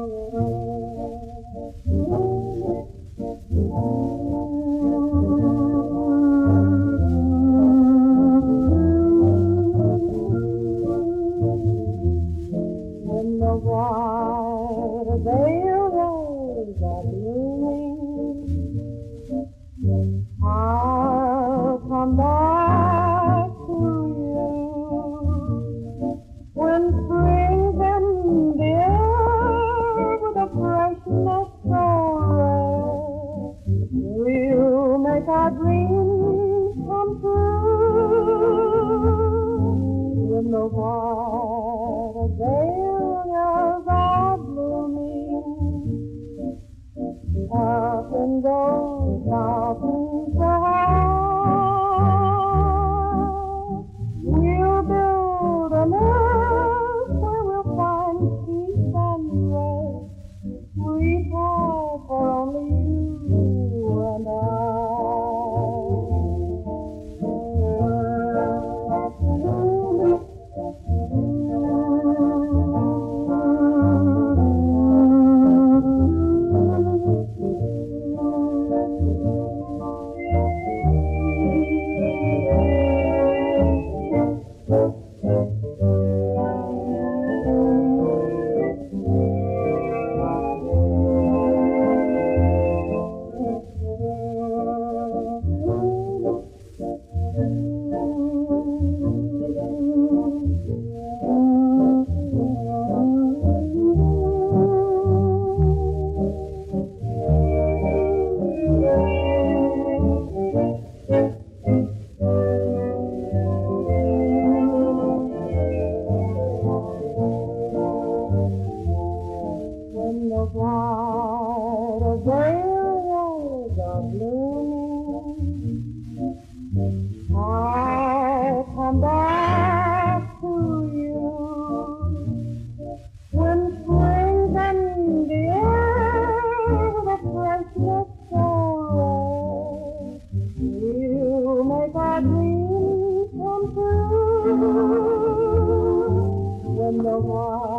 When the white veils are blooming, I'll come back to you. When spring comes in with a freshness so rare, we'll make our dreams come true. When the white azaleas are blooming, up in those mountains high, we'll build a nest where we'll find peace and rest, sweetheart, for only you and I. When the white azaleas are blooming, I'll come back to you. When spring comes in with a freshness so rare, we'll make our dreams come true. When the white